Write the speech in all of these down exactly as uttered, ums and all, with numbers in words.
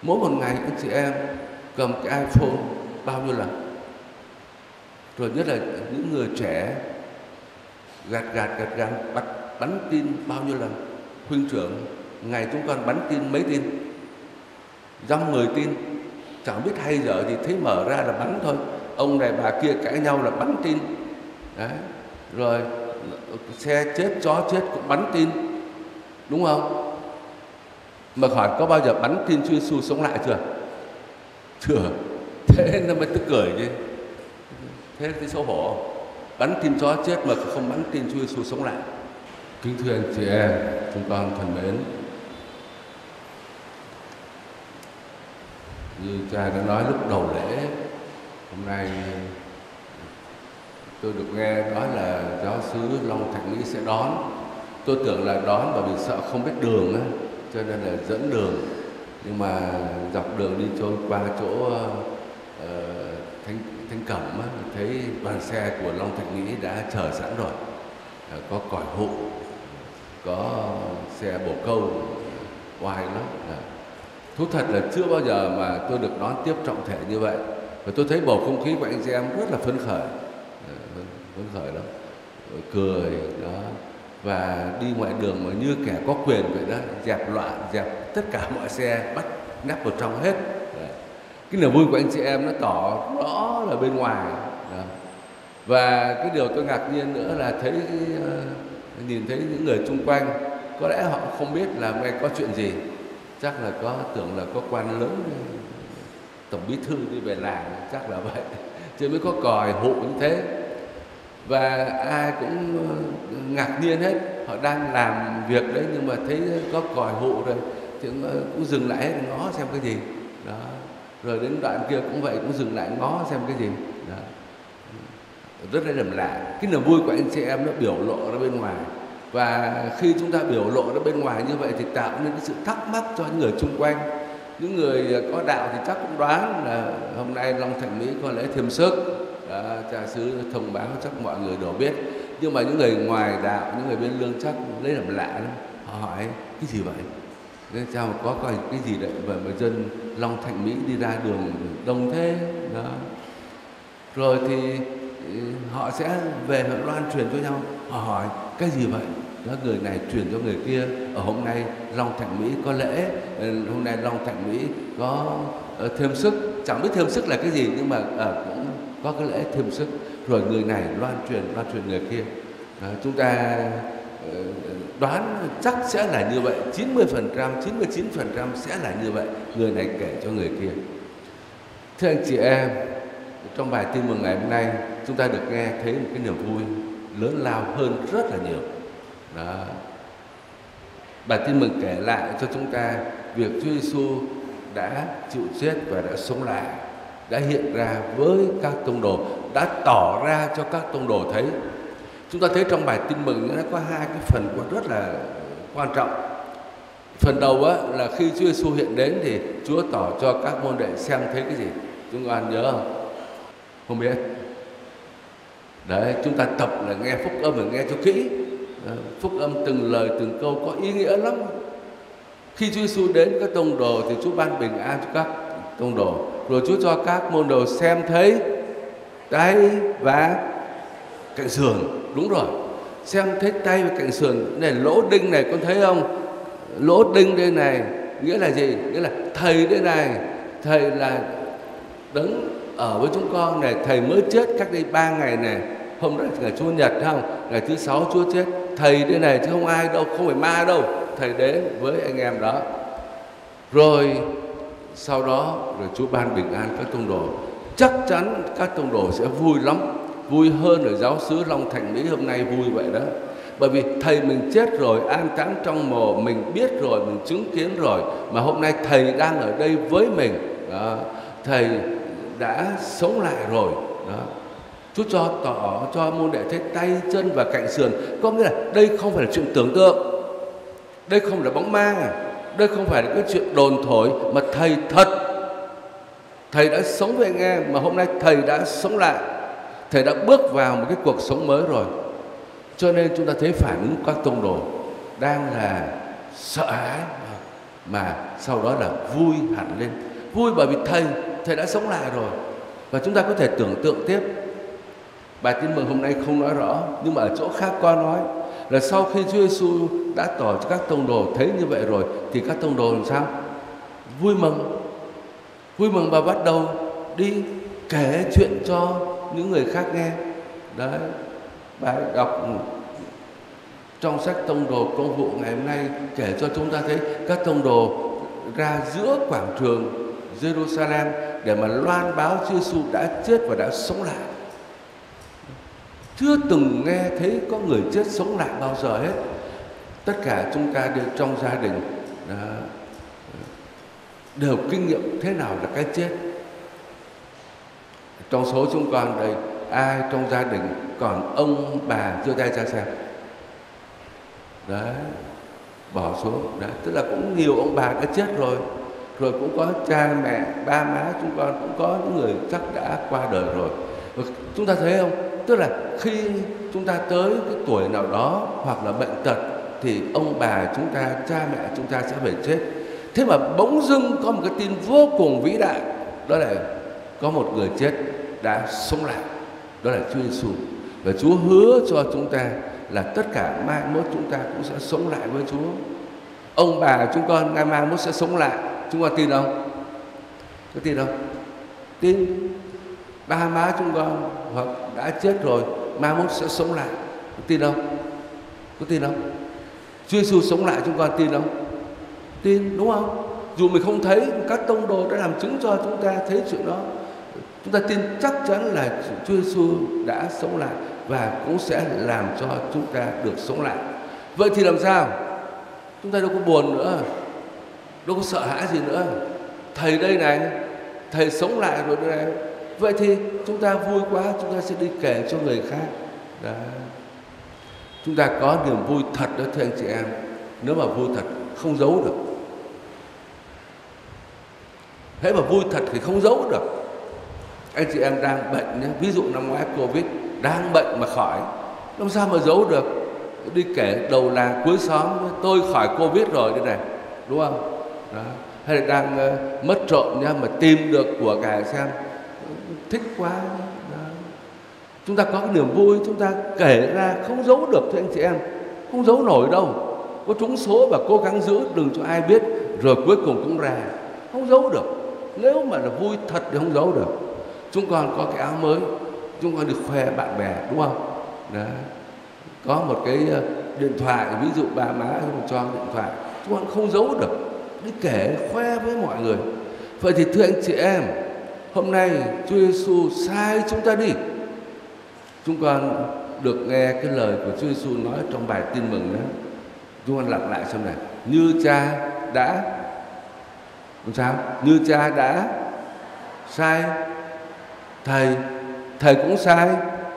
Mỗi một ngày anh chị em cầm cái iPhone bao nhiêu lần? Rồi nhất là những người trẻ gạt gạt gạt gạt bắt bắn tin bao nhiêu lần? Huynh trưởng, ngày chúng con bắn tin mấy tin? Dăm mười tin, chẳng biết hay dở thì thấy mở ra là bắn thôi. Ông này bà kia cãi nhau là bắn tin. Đấy. Rồi xe chết, chó chết cũng bắn tin, đúng không? Mà hỏi có bao giờ bắn tin Chúa Giêsu sống lại chưa? Chưa. Thế nó mới tức cười chứ. Thế thì xấu hổ. Bắn tin chó chết mà không bắn tin Chúa Giêsu sống lại. Kính thưa anh chị em, chúng con thân mến, như cha đã nói lúc đầu lễ, hôm nay tôi được nghe nói là giáo xứ Long Thạnh Mỹ sẽ đón. Tôi tưởng là đón bởi vì sợ không biết đường á, cho nên là dẫn đường. Nhưng mà dọc đường đi trôi qua chỗ uh, Thanh, Thanh Cẩm á, thấy đoàn xe của Long Thạnh Mỹ đã chờ sẵn rồi. Uh, có còi hụ, có xe bồ câu, oai lắm. Uh. Thú thật là chưa bao giờ mà tôi được đón tiếp trọng thể như vậy. Và tôi thấy bầu không khí của anh chị em rất là phấn khởi. Uh, phấn khởi lắm. Uh, cười đó. Và đi ngoài đường mà như kẻ có quyền vậy đó, dẹp loạn, dẹp tất cả mọi xe, bắt nắp vào trong hết. Đấy. Cái niềm vui của anh chị em nó tỏ rõ là bên ngoài. Đó. Và cái điều tôi ngạc nhiên nữa là thấy uh, nhìn thấy những người chung quanh, có lẽ họ không biết là hôm nay có chuyện gì, chắc là có tưởng là có quan lớn, tổng bí thư đi về làng, chắc là vậy, chứ mới có còi hụ như thế. Và ai cũng ngạc nhiên hết, họ đang làm việc đấy nhưng mà thấy có còi hụ rồi thì cũng dừng lại ngó xem cái gì đó. Rồi đến đoạn kia cũng vậy, cũng dừng lại ngó xem cái gì đó. Rất là đầm lạ. Cái niềm vui của anh chị em nó biểu lộ ra bên ngoài, và khi chúng ta biểu lộ ra bên ngoài như vậy thì tạo nên cái sự thắc mắc cho những người chung quanh. Những người có đạo thì chắc cũng đoán là hôm nay Long Thạnh Mỹ có lễ thiêm sức. Đó, cha xứ thông báo chắc mọi người đều biết. Nhưng mà những người ngoài đạo, những người bên lương chắc lấy làm lạ lắm. Họ hỏi cái gì vậy? Nên sao mà có coi cái gì đấy mà, mà dân Long Thạnh Mỹ đi ra đường đông thế đó. Rồi thì họ sẽ về họ loan truyền cho nhau. Họ hỏi cái gì vậy? Đó, người này truyền cho người kia. Ở hôm nay Long Thạnh Mỹ có lễ, hôm nay Long Thạnh Mỹ có uh, thêm sức. Chẳng biết thêm sức là cái gì, nhưng mà uh, cũng có cái lễ thêm sức. Rồi người này loan truyền, loan truyền người kia. Đó, chúng ta uh, đoán chắc sẽ là như vậy. chín mươi phần trăm, chín mươi chín phần trăm sẽ là như vậy. Người này kể cho người kia. Thưa anh chị em, trong bài tin mừng ngày hôm nay, chúng ta được nghe thấy một cái niềm vui lớn lao hơn rất là nhiều. Đó. Bài tin mừng kể lại cho chúng ta việc Chúa Giêsu đã chịu chết và đã sống lại, đã hiện ra với các tông đồ, đã tỏ ra cho các tông đồ thấy. Chúng ta thấy trong bài tin mừng nó có hai cái phần rất là quan trọng. Phần đầu á, là khi Chúa Giêsu hiện đến thì Chúa tỏ cho các môn đệ xem thấy cái gì. Chúng ta nhớ không? Không biết. Đấy, chúng ta tập là nghe phúc âm và nghe cho kỹ. Phúc âm từng lời từng câu có ý nghĩa lắm. Khi Chúa Giêsu đến các tông đồ thì Chúa ban bình an cho các tông đồ. Rồi Chúa cho các môn đồ xem thấy tay và cạnh sườn. Đúng rồi, xem thấy tay và cạnh sườn. Này lỗ đinh này con thấy không? Lỗ đinh đây này nghĩa là gì? Nghĩa là thầy đây này, thầy là đấng ở với chúng con này, thầy mới chết cách đây ba ngày này. Hôm đó ngày Chủ nhật không? Ngày thứ sáu Chúa chết. Thầy đây này chứ không ai đâu, không phải ma đâu. Thầy đến với anh em đó. Rồi sau đó rồi Chúa ban bình an các tông đồ. Chắc chắn các tông đồ sẽ vui lắm, vui hơn ở giáo xứ Long Thạnh Mỹ hôm nay vui vậy đó. Bởi vì thầy mình chết rồi, an táng trong mồ, mình biết rồi, mình chứng kiến rồi, mà hôm nay thầy đang ở đây với mình đó. Thầy đã sống lại rồi đó. Chúa cho tỏ cho môn đệ thấy tay, chân và cạnh sườn. Có nghĩa là đây không phải là chuyện tưởng tượng, đây không phải là bóng ma, đây không phải là cái chuyện đồn thổi, mà thầy thật. Thầy đã sống với anh em, mà hôm nay thầy đã sống lại. Thầy đã bước vào một cái cuộc sống mới rồi. Cho nên chúng ta thấy phản ứng các tông đồ đang là sợ hãi. mà sau đó là vui hẳn lên. Vui bởi vì Thầy, Thầy đã sống lại rồi. Và chúng ta có thể tưởng tượng tiếp. Bài tin mừng hôm nay không nói rõ, nhưng mà ở chỗ khác có nói là sau khi Chúa Giêsu đã tỏ cho các tông đồ thấy như vậy rồi, thì các tông đồ làm sao? Vui mừng. Vui mừng và bắt đầu đi kể chuyện cho những người khác nghe. Đấy, bài đọc trong sách Tông đồ Công vụ ngày hôm nay kể cho chúng ta thấy các tông đồ ra giữa quảng trường Jerusalem để mà loan báo Chúa Giêsu đã chết và đã sống lại. Chưa từng nghe thấy có người chết sống lại bao giờ hết. Tất cả chúng ta đều trong gia đình đó, đều kinh nghiệm thế nào là cái chết. Trong số chúng con đây, ai trong gia đình còn ông bà giơ tay ra xem? Đấy, bỏ xuống. Đấy, tức là cũng nhiều ông bà đã chết rồi. Rồi cũng có cha mẹ, ba má chúng con, cũng có những người chắc đã qua đời rồi. Và chúng ta thấy không? Tức là khi chúng ta tới cái tuổi nào đó hoặc là bệnh tật thì ông bà chúng ta, cha mẹ chúng ta sẽ phải chết. Thế mà bỗng dưng có một cái tin vô cùng vĩ đại, đó là có một người chết đã sống lại, đó là Chúa Giêsu. Và Chúa hứa cho chúng ta là tất cả mai mốt chúng ta cũng sẽ sống lại với Chúa. Ông bà chúng con ngày mai mốt sẽ sống lại, chúng con tin không? Có tin không? Tin. Ba má chúng con hoặc đã chết rồi, mai mốt sẽ sống lại, có tin không? Có tin không? Chúa Giêsu sống lại chúng con tin không? Tin, đúng không? Dù mình không thấy, các tông đồ đã làm chứng cho chúng ta thấy chuyện đó. Chúng ta tin chắc chắn là Chúa Giêsu đã sống lại và cũng sẽ làm cho chúng ta được sống lại. Vậy thì làm sao? Chúng ta đâu có buồn nữa, đâu có sợ hãi gì nữa. Thầy đây này, Thầy sống lại rồi đây này. Vậy thì chúng ta vui quá, chúng ta sẽ đi kể cho người khác. Đấy. Chúng ta có niềm vui thật đó thưa anh chị em. Nếu mà vui thật không giấu được. Thế mà vui thật thì không giấu được. Anh chị em đang bệnh nhé, ví dụ năm ngoái Covid, đang bệnh mà khỏi, làm sao mà giấu được? Đi kể đầu làng cuối xóm, tôi khỏi Covid rồi đây này, đúng không? Đó. Hay là đang uh, mất trộm nhá, mà tìm được của cải xem, thích quá. Đó. Chúng ta có cái niềm vui, chúng ta kể ra không giấu được thưa anh chị em, không giấu nổi đâu. Có trúng số và cố gắng giữ đừng cho ai biết, rồi cuối cùng cũng ra, không giấu được. Nếu mà là vui thật thì không giấu được. Chúng con có cái áo mới, chúng con được khoe bạn bè, đúng không? Đó. Có một cái điện thoại, ví dụ bà má không cho điện thoại, chúng con không giấu được, đi kể khoe với mọi người. Vậy thì thưa anh chị em, hôm nay Chúa Giêsu sai chúng ta đi. Chúng con được nghe cái lời của Chúa Giêsu nói trong bài tin mừng đó. Chúng con lặp lại xem này: như Cha đã làm sao? Như Cha đã sai Thầy, Thầy cũng sai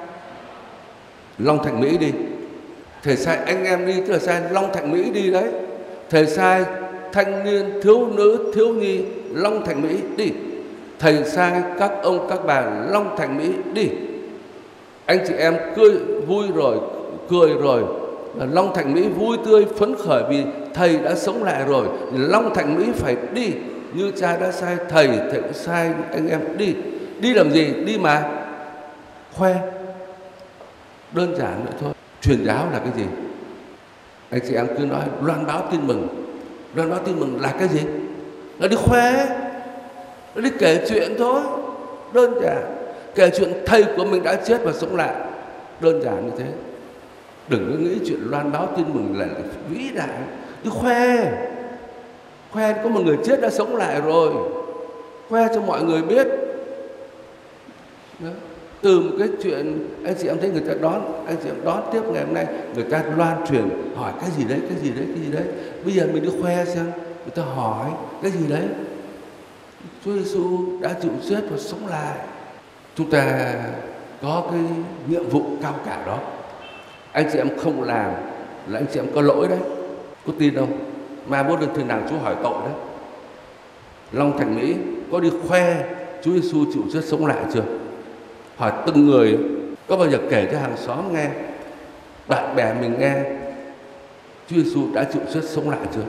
Long Thạnh Mỹ đi. Thầy sai anh em đi, tức là sai Long Thạnh Mỹ đi đấy. Thầy sai thanh niên, thiếu nữ, thiếu nhi Long Thạnh Mỹ đi. Thầy sai các ông, các bà Long Thạnh Mỹ đi. Anh chị em cười vui rồi, cười rồi, Long Thạnh Mỹ vui tươi phấn khởi vì Thầy đã sống lại rồi. Long Thạnh Mỹ phải đi. Như Cha đã sai Thầy, Thầy cũng sai anh em đi. Đi làm gì? Đi mà khoe. Đơn giản vậy thôi. Truyền giáo là cái gì? Anh chị em cứ nói loan báo tin mừng. Loan báo tin mừng là cái gì? Là đi khoe, là đi kể chuyện thôi. Đơn giản. Kể chuyện Thầy của mình đã chết và sống lại. Đơn giản như thế. Đừng có nghĩ chuyện loan báo tin mừng là vĩ đại. Đi khoe. Khoe có một người chết đã sống lại rồi. Khoe cho mọi người biết. Đó. Từ một cái chuyện anh chị em thấy người ta đón, anh chị em đón tiếp ngày hôm nay, người ta loan truyền hỏi cái gì đấy, cái gì đấy, cái gì đấy. Bây giờ mình đi khoe xem, người ta hỏi cái gì đấy. Chúa Giêsu đã chịu chết và sống lại. Chúng ta có cái nhiệm vụ cao cả đó. Anh chị em không làm là anh chị em có lỗi đấy. Có tin không? Mai mốt được thường nào Chúa hỏi tội đấy. Long Thành Mỹ có đi khoe Chúa Giêsu chịu chết sống lại chưa? Hỏi từng người, có bao giờ kể cho hàng xóm nghe, bạn bè mình nghe Chúa Giêsu đã chịu chết sống lại chưa?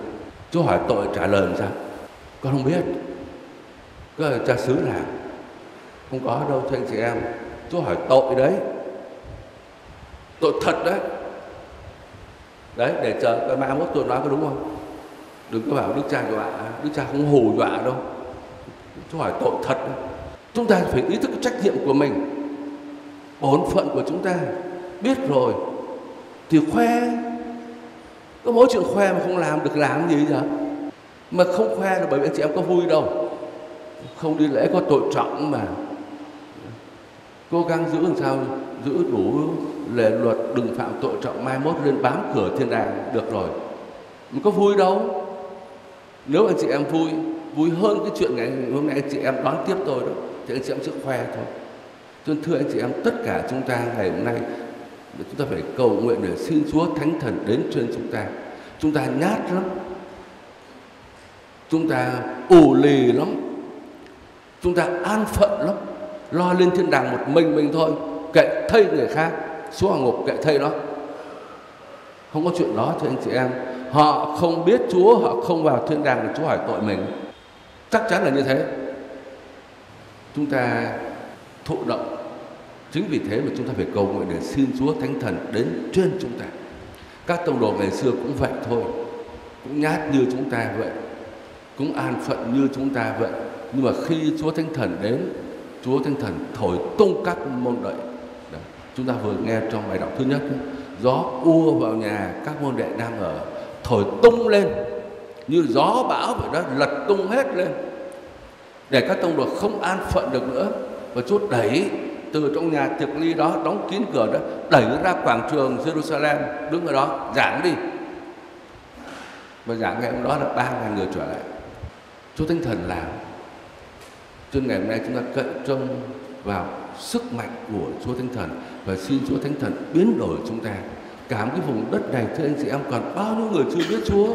Chúa hỏi tội trả lời làm sao? Con không biết. Có cha xứ làm. Không có đâu thưa anh chị em. Chúa hỏi tội đấy. Tội thật đấy. Đấy, để chờ cái mai mốt tôi nói có đúng không? Đừng có bảo Đức Cha dọa. Đức Cha không hù dọa đâu. Chúa hỏi tội thật đấy. Chúng ta phải ý thức trách nhiệm của mình, bổn phận của chúng ta. Biết rồi thì khoe. Có mỗi chuyện khoe mà không làm được làm gì giờ. Mà không khoe là bởi vì anh chị em có vui đâu. Không đi lễ có tội trọng mà. Cố gắng giữ làm sao, giữ đủ lề luật, đừng phạm tội trọng, mai mốt lên bám cửa thiên đàng được rồi. Mà có vui đâu. Nếu anh chị em vui, vui hơn cái chuyện ngày hôm nay anh chị em đón tiếp tôi đó, thì anh chị em sẽ khoe thôi. Cho nên thưa anh chị em, tất cả chúng ta ngày hôm nay chúng ta phải cầu nguyện để xin Chúa Thánh Thần đến trên chúng ta. Chúng ta nhát lắm, chúng ta ù lì lắm, chúng ta an phận lắm, lo lên thiên đàng một mình mình thôi, kệ thây người khác, xuống hỏa ngục kệ thây đó. Không có chuyện đó thưa anh chị em. Họ không biết Chúa, họ không vào thiên đàng để Chúa hỏi tội mình. Chắc chắn là như thế. Chúng ta thụ động. Chính vì thế mà chúng ta phải cầu nguyện để xin Chúa Thánh Thần đến trên chúng ta. Các tông đồ ngày xưa cũng vậy thôi, cũng nhát như chúng ta vậy, cũng an phận như chúng ta vậy. Nhưng mà khi Chúa Thánh Thần đến, Chúa Thánh Thần thổi tung các môn đệ. Đấy. Chúng ta vừa nghe trong bài đọc thứ nhất, gió ùa vào nhà các môn đệ đang ở, thổi tung lên như gió bão vậy đó, lật tung hết lên để các tông đồ không an phận được nữa. Và Chúa đẩy từ trong nhà tiệc ly đó, đóng kín cửa đó, đẩy ra quảng trường Jerusalem, đứng ở đó giảng đi. Và giảng ngày hôm đó là ba ngàn người trở lại. Chúa Thánh Thần làm. Cho nên ngày hôm nay chúng ta cậy trông vào sức mạnh của Chúa Thánh Thần và xin Chúa Thánh Thần biến đổi chúng ta. Cả một cái vùng đất này thưa anh chị em, còn bao nhiêu người chưa biết Chúa,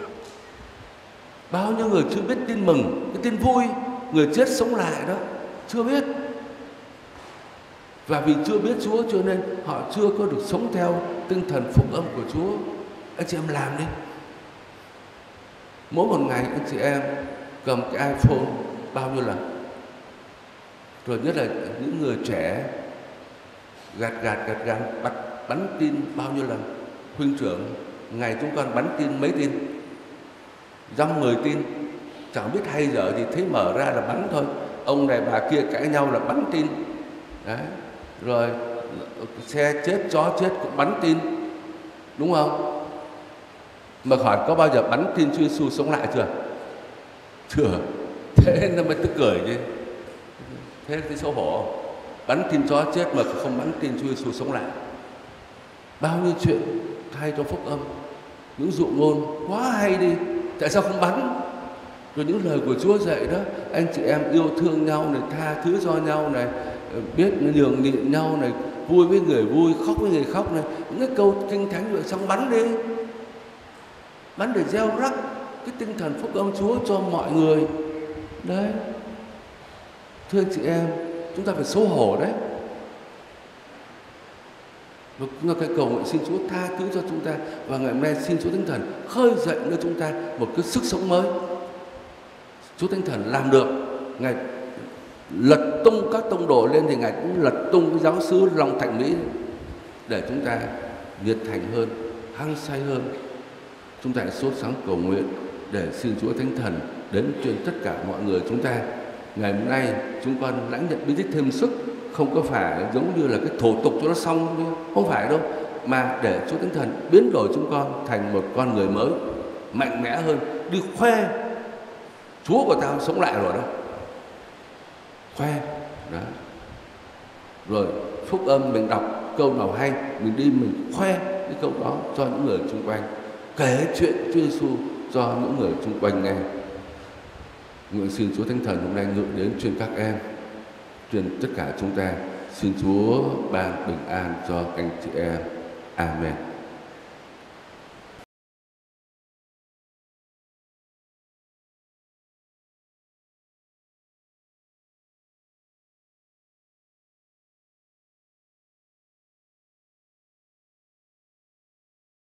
bao nhiêu người chưa biết tin mừng, cái tin vui người chết sống lại đó, chưa biết. Và vì chưa biết Chúa cho nên họ chưa có được sống theo tinh thần phúc âm của Chúa. Anh chị em làm đi. Mỗi một ngày anh chị em cầm cái iPhone bao nhiêu lần. Rồi nhất là những người trẻ gạt gạt gạt gạt bắt bắn tin bao nhiêu lần. Huynh trưởng ngày chúng con bắn tin mấy tin, dăm mười tin, chẳng biết hay dở gì, thấy mở ra là bắn thôi. Ông này bà kia cãi nhau là bắn tin. Đấy. Rồi xe chết, chó chết cũng bắn tin, đúng không? Mà hỏi có bao giờ bắn tin Chúa Giêsu sống lại chưa? Chưa. Thế nó mới tức cười chứ. Thế thì xấu hổ. Bắn tin chó chết mà không bắn tin Chúa Giêsu sống lại. Bao nhiêu chuyện hay trong phúc âm, những dụ ngôn quá hay đi, tại sao không bắn? Rồi những lời của Chúa dạy đó, anh chị em yêu thương nhau này, tha thứ cho nhau này, biết nhường nhịn nhau này, vui với người vui, khóc với người khóc này, những cái câu kinh thánh vậy, xong bắn đi, bắn để gieo rắc cái tinh thần phúc âm Chúa cho mọi người. Đấy, thưa anh chị em, chúng ta phải xấu hổ đấy. Và chúng ta phải cầu nguyện xin Chúa tha thứ cho chúng ta. Và ngày hôm nay xin Chúa Thánh Thần khơi dậy cho chúng ta một cái sức sống mới. Chúa Thánh Thần làm được, Ngài lật tung các tông đồ lên thì Ngài cũng lật tung cái giáo xứ Long Thành Mỹ để chúng ta nhiệt thành hơn, hăng say hơn. Chúng ta hãy sốt sắng cầu nguyện để xin Chúa Thánh Thần đến trên tất cả mọi người chúng ta. Ngày hôm nay chúng con lãnh nhận bí tích thêm sức, không có phải giống như là cái thủ tục cho nó xong, không phải đâu, mà để Chúa Thánh Thần biến đổi chúng con thành một con người mới, mạnh mẽ hơn, đi khoe Chúa của tao sống lại rồi đó, khoe đó. Rồi phúc âm mình đọc câu nào hay, mình đi mình khoe cái câu đó cho những người xung quanh, kể chuyện Chúa Giêsu cho những người xung quanh nghe. Nguyện xin Chúa Thánh Thần hôm nay ngự đến trên các em, trên tất cả chúng ta. Xin Chúa ban bình an cho anh chị em. Amen.